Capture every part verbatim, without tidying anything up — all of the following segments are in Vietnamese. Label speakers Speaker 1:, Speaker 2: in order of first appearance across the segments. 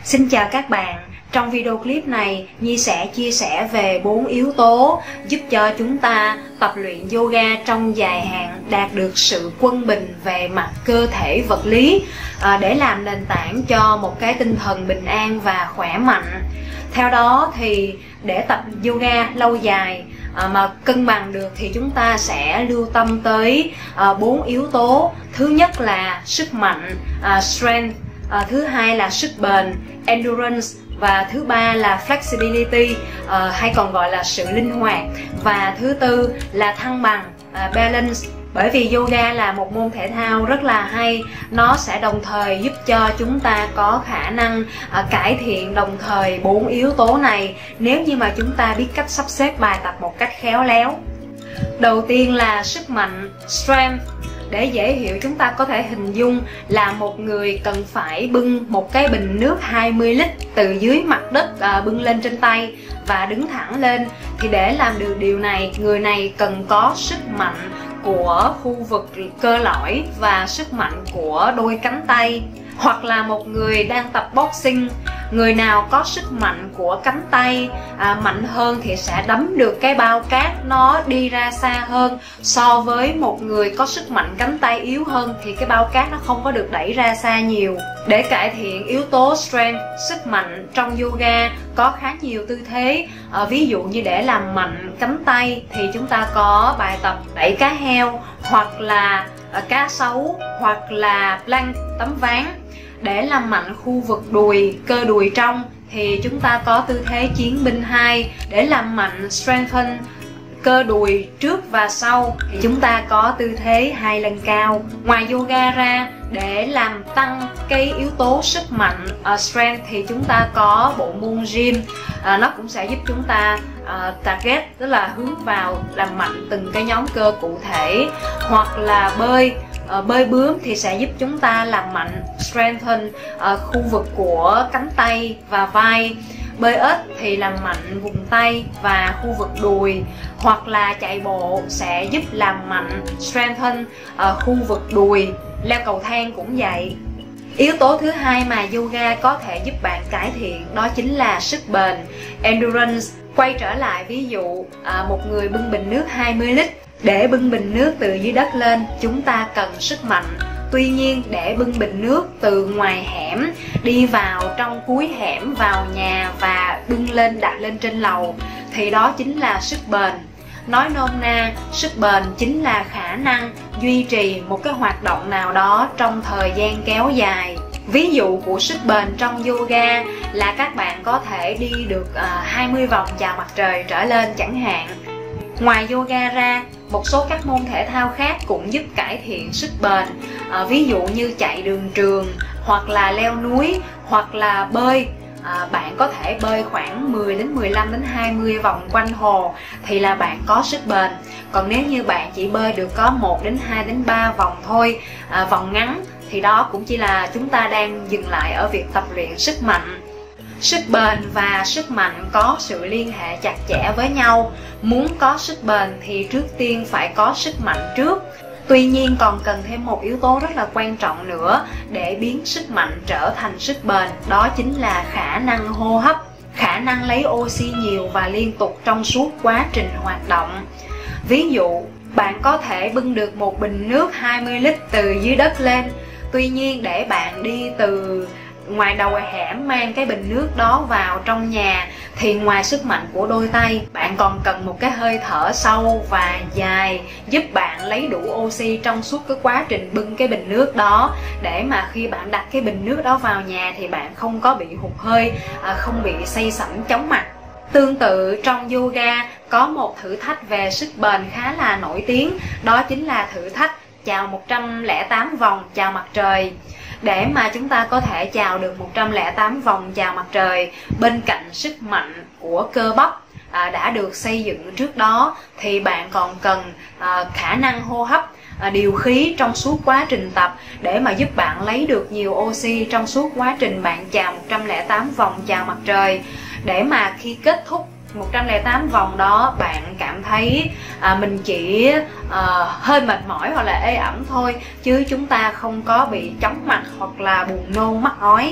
Speaker 1: Xin chào các bạn. Trong video clip này, Nhi sẽ chia sẻ về bốn yếu tố giúp cho chúng ta tập luyện yoga trong dài hạn đạt được sự quân bình về mặt cơ thể vật lý à, để làm nền tảng cho một cái tinh thần bình an và khỏe mạnh. Theo đó thì để tập yoga lâu dài à, mà cân bằng được thì chúng ta sẽ lưu tâm tới bốn à, yếu tố. Thứ nhất là sức mạnh, à, strength. À, thứ hai là sức bền, endurance, và thứ ba là flexibility, à, hay còn gọi là sự linh hoạt, và thứ tư là thăng bằng, à, balance. Bởi vì yoga là một môn thể thao rất là hay, nó sẽ đồng thời giúp cho chúng ta có khả năng à, cải thiện đồng thời bốn yếu tố này nếu như mà chúng ta biết cách sắp xếp bài tập một cách khéo léo. Đầu tiên là sức mạnh, strength. Để dễ hiểu, chúng ta có thể hình dung là một người cần phải bưng một cái bình nước hai mươi lít từ dưới mặt đất à, bưng lên trên tay và đứng thẳng lên. Thì để làm được điều này, người này cần có sức mạnh của khu vực cơ lõi và sức mạnh của đôi cánh tay. Hoặc là một người đang tập boxing, người nào có sức mạnh của cánh tay à, mạnh hơn thì sẽ đấm được cái bao cát nó đi ra xa hơn, so với một người có sức mạnh cánh tay yếu hơn thì cái bao cát nó không có được đẩy ra xa nhiều. Để cải thiện yếu tố strength, sức mạnh trong yoga có khá nhiều tư thế. à, Ví dụ như để làm mạnh cánh tay thì chúng ta có bài tập đẩy cá heo, hoặc là à, cá sấu, hoặc là plank, tấm ván. Để làm mạnh khu vực đùi, cơ đùi trong thì chúng ta có tư thế chiến binh hai. Để làm mạnh strengthen cơ đùi trước và sau thì chúng ta có tư thế hai lần cao. Ngoài yoga ra, để làm tăng cái yếu tố sức mạnh uh, strength thì chúng ta có bộ môn gym. uh, Nó cũng sẽ giúp chúng ta uh, target, tức là hướng vào làm mạnh từng cái nhóm cơ cụ thể. Hoặc là bơi. Uh, bơi bướm thì sẽ giúp chúng ta làm mạnh strengthen uh, khu vực của cánh tay và vai. Bơi ếch thì làm mạnh vùng tay và khu vực đùi. Hoặc là chạy bộ sẽ giúp làm mạnh strengthen uh, khu vực đùi. Leo cầu thang cũng vậy. Yếu tố thứ hai mà yoga có thể giúp bạn cải thiện đó chính là sức bền, endurance. Quay trở lại ví dụ uh, một người bưng bình nước hai mươi lít. Để bưng bình nước từ dưới đất lên, chúng ta cần sức mạnh. Tuy nhiên, để bưng bình nước từ ngoài hẻm đi vào trong cuối hẻm vào nhà và bưng lên đặt lên trên lầu thì đó chính là sức bền. Nói nôm na, sức bền chính là khả năng duy trì một cái hoạt động nào đó trong thời gian kéo dài. Ví dụ của sức bền trong yoga là các bạn có thể đi được uh, hai mươi vòng chào mặt trời trở lên chẳng hạn. Ngoài yoga ra, một số các môn thể thao khác cũng giúp cải thiện sức bền. à, Ví dụ như chạy đường trường, hoặc là leo núi, hoặc là bơi. à, Bạn có thể bơi khoảng mười đến mười lăm đến hai mươi vòng quanh hồ thì là bạn có sức bền. Còn nếu như bạn chỉ bơi được có một đến hai đến ba vòng thôi, à, vòng ngắn, thì đó cũng chỉ là chúng ta đang dừng lại ở việc tập luyện sức mạnh. Sức bền và sức mạnh có sự liên hệ chặt chẽ với nhau. Muốn có sức bền thì trước tiên phải có sức mạnh trước. Tuy nhiên còn cần thêm một yếu tố rất là quan trọng nữa để biến sức mạnh trở thành sức bền, đó chính là khả năng hô hấp. Khả năng lấy oxy nhiều và liên tục trong suốt quá trình hoạt động. Ví dụ, bạn có thể bưng được một bình nước hai mươi lít từ dưới đất lên. Tuy nhiên để bạn đi từ ngoài đầu hẻm mang cái bình nước đó vào trong nhà thì ngoài sức mạnh của đôi tay, bạn còn cần một cái hơi thở sâu và dài giúp bạn lấy đủ oxy trong suốt cái quá trình bưng cái bình nước đó, để mà khi bạn đặt cái bình nước đó vào nhà thì bạn không có bị hụt hơi, không bị say sẩm chóng mặt. Tương tự trong yoga có một thử thách về sức bền khá là nổi tiếng, đó chính là thử thách chào một trăm lẻ tám vòng chào mặt trời. Để mà chúng ta có thể chào được một trăm lẻ tám vòng chào mặt trời, bên cạnh sức mạnh của cơ bắp à, đã được xây dựng trước đó, thì bạn còn cần à, khả năng hô hấp, à, điều khí trong suốt quá trình tập để mà giúp bạn lấy được nhiều oxy trong suốt quá trình bạn chào một trăm lẻ tám vòng chào mặt trời. Để mà khi kết thúc một trăm lẻ tám vòng đó bạn cảm thấy à, mình chỉ à, hơi mệt mỏi hoặc là ê ẩm thôi, chứ chúng ta không có bị chóng mặt hoặc là buồn nôn mắc ói.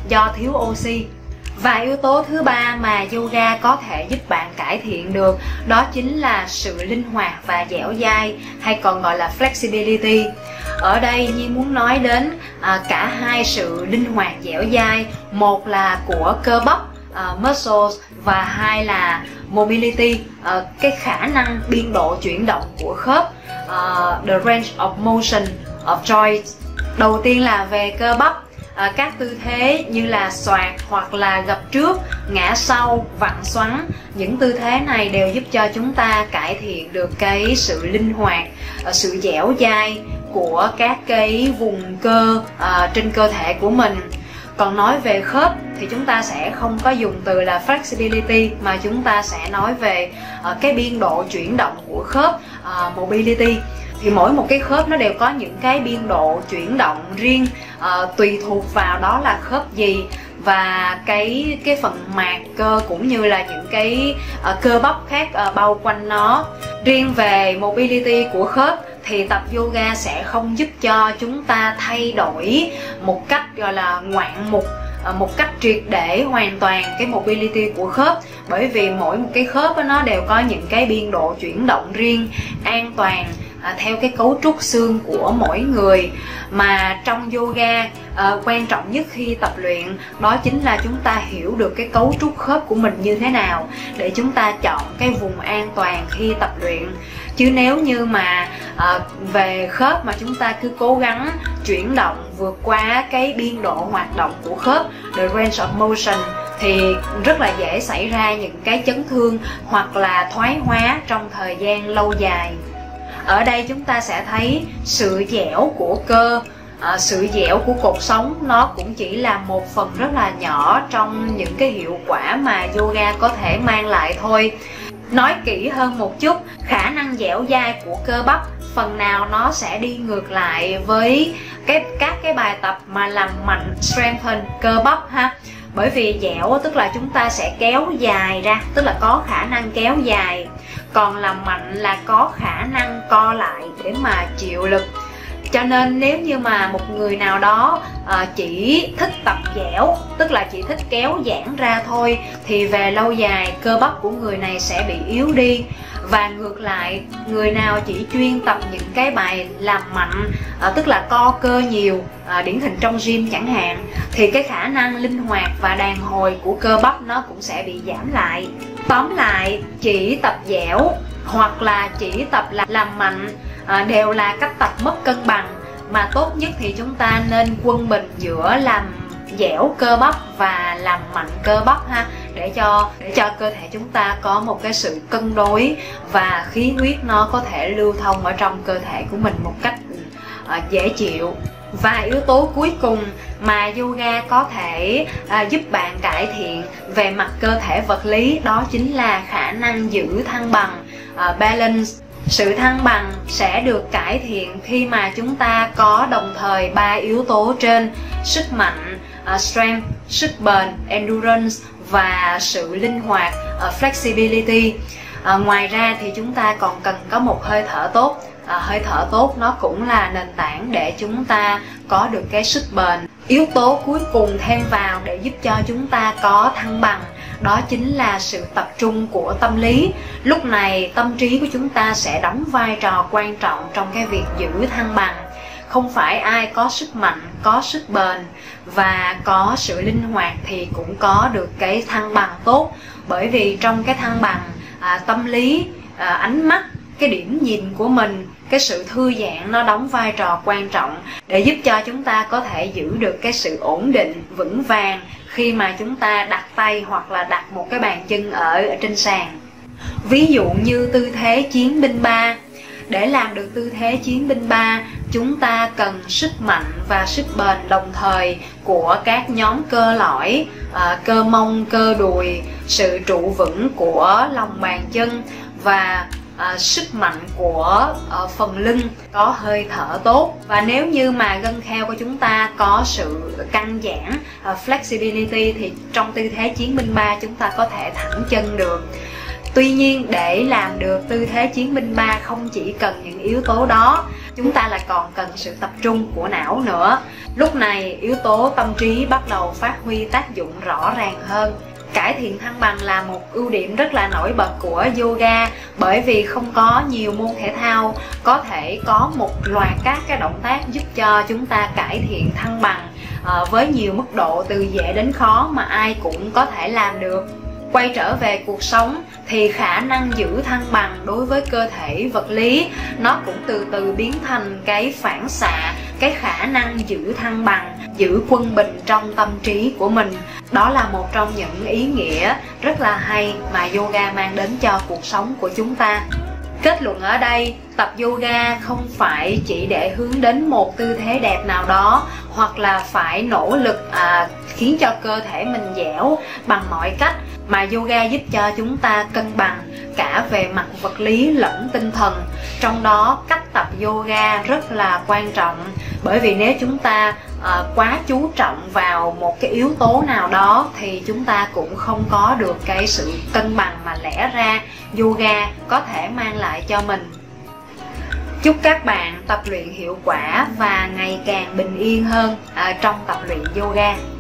Speaker 1: do thiếu oxy. Và yếu tố thứ ba mà yoga có thể giúp bạn cải thiện được đó chính là sự linh hoạt và dẻo dai, hay còn gọi là flexibility. Ở đây Nhi muốn nói đến à, cả hai sự linh hoạt dẻo dai, một là của cơ bắp uh, muscles, và hai là mobility, uh, cái khả năng biên độ chuyển động của khớp, uh, the range of motion of joints. Đầu tiên là về cơ bắp. À, các tư thế như là xoạc hoặc là gập trước, ngã sau, vặn xoắn, những tư thế này đều giúp cho chúng ta cải thiện được cái sự linh hoạt, sự dẻo dai của các cái vùng cơ à, trên cơ thể của mình. Còn nói về khớp thì chúng ta sẽ không có dùng từ là flexibility, mà chúng ta sẽ nói về à, cái biên độ chuyển động của khớp, à, mobility. Thì mỗi một cái khớp nó đều có những cái biên độ chuyển động riêng, uh, tùy thuộc vào đó là khớp gì và cái cái phần mạc cơ cũng như là những cái uh, cơ bắp khác uh, bao quanh nó. Riêng về mobility của khớp thì tập yoga sẽ không giúp cho chúng ta thay đổi một cách gọi là ngoạn mục, một cách triệt để hoàn toàn cái mobility của khớp, bởi vì mỗi một cái khớp đó, nó đều có những cái biên độ chuyển động riêng, an toàn à, theo cái cấu trúc xương của mỗi người. Mà trong yoga à, quan trọng nhất khi tập luyện đó chính là chúng ta hiểu được cái cấu trúc khớp của mình như thế nào để chúng ta chọn cái vùng an toàn khi tập luyện. Chứ nếu như mà à, về khớp mà chúng ta cứ cố gắng chuyển động vượt qua cái biên độ hoạt động của khớp, the range of motion, thì rất là dễ xảy ra những cái chấn thương hoặc là thoái hóa trong thời gian lâu dài. Ở đây chúng ta sẽ thấy sự dẻo của cơ, à, sự dẻo của cột sống nó cũng chỉ là một phần rất là nhỏ trong những cái hiệu quả mà yoga có thể mang lại thôi. Nói kỹ hơn một chút, khả năng dẻo dai của cơ bắp phần nào nó sẽ đi ngược lại với cái các cái bài tập mà làm mạnh strengthen cơ bắp ha. Bởi vì dẻo tức là chúng ta sẽ kéo dài ra, tức là có khả năng kéo dài. Còn làm mạnh là có khả năng co lại để mà chịu lực. Cho nên nếu như mà một người nào đó à, chỉ thích tập dẻo, tức là chỉ thích kéo giãn ra thôi, thì về lâu dài cơ bắp của người này sẽ bị yếu đi. Và ngược lại, người nào chỉ chuyên tập những cái bài làm mạnh, à, tức là co cơ nhiều, à, điển hình trong gym chẳng hạn, thì cái khả năng linh hoạt và đàn hồi của cơ bắp nó cũng sẽ bị giảm lại. Tóm lại, chỉ tập dẻo hoặc là chỉ tập là làm mạnh à, đều là cách tập mất cân bằng. Mà tốt nhất thì chúng ta nên quân bình giữa làm dẻo cơ bắp và làm mạnh cơ bắp ha, để cho để cho cơ thể chúng ta có một cái sự cân đối và khí huyết nó có thể lưu thông ở trong cơ thể của mình một cách uh, dễ chịu. Và yếu tố cuối cùng mà yoga có thể uh, giúp bạn cải thiện về mặt cơ thể vật lý đó chính là khả năng giữ thăng bằng, uh, balance. Sự thăng bằng sẽ được cải thiện khi mà chúng ta có đồng thời ba yếu tố trên: sức mạnh, uh, strength, sức bền, endurance, và sự linh hoạt, uh, flexibility. Uh, ngoài ra thì chúng ta còn cần có một hơi thở tốt. Uh, hơi thở tốt nó cũng là nền tảng để chúng ta có được cái sức bền. Yếu tố cuối cùng thêm vào để giúp cho chúng ta có thăng bằng đó chính là sự tập trung của tâm lý. Lúc này tâm trí của chúng ta sẽ đóng vai trò quan trọng trong cái việc giữ thăng bằng. Không phải ai có sức mạnh, có sức bền và có sự linh hoạt thì cũng có được cái thăng bằng tốt. Bởi vì trong cái thăng bằng, à, tâm lý, à, ánh mắt, cái điểm nhìn của mình, cái sự thư giãn nó đóng vai trò quan trọng để giúp cho chúng ta có thể giữ được cái sự ổn định, vững vàng khi mà chúng ta đặt tay hoặc là đặt một cái bàn chân ở, ở trên sàn. Ví dụ như tư thế chiến binh ba. Để làm được tư thế chiến binh ba, chúng ta cần sức mạnh và sức bền đồng thời của các nhóm cơ lõi, à, cơ mông, cơ đùi, sự trụ vững của lòng bàn chân và À, sức mạnh của uh, phần lưng, có hơi thở tốt. Và nếu như mà gân kheo của chúng ta có sự căng giãn, uh, flexibility, thì trong tư thế chiến binh ba chúng ta có thể thẳng chân được. Tuy nhiên để làm được tư thế chiến binh ba không chỉ cần những yếu tố đó, chúng ta lại còn cần sự tập trung của não nữa. Lúc này yếu tố tâm trí bắt đầu phát huy tác dụng rõ ràng hơn. Cải thiện thăng bằng là một ưu điểm rất là nổi bật của yoga, bởi vì không có nhiều môn thể thao có thể có một loạt các cái động tác giúp cho chúng ta cải thiện thăng bằng à, với nhiều mức độ từ dễ đến khó mà ai cũng có thể làm được. Quay trở về cuộc sống thì khả năng giữ thăng bằng đối với cơ thể vật lý nó cũng từ từ biến thành cái phản xạ, cái khả năng giữ thăng bằng, giữ quân bình trong tâm trí của mình. Đó là một trong những ý nghĩa rất là hay mà yoga mang đến cho cuộc sống của chúng ta. Kết luận ở đây, tập yoga không phải chỉ để hướng đến một tư thế đẹp nào đó, hoặc là phải nỗ lực à, khiến cho cơ thể mình dẻo bằng mọi cách, mà yoga giúp cho chúng ta cân bằng cả về mặt vật lý lẫn tinh thần. Trong đó cách tập yoga rất là quan trọng, bởi vì nếu chúng ta à, quá chú trọng vào một cái yếu tố nào đó thì chúng ta cũng không có được cái sự cân bằng mà lẽ ra yoga có thể mang lại cho mình. Chúc các bạn tập luyện hiệu quả và ngày càng bình yên hơn à, trong tập luyện yoga.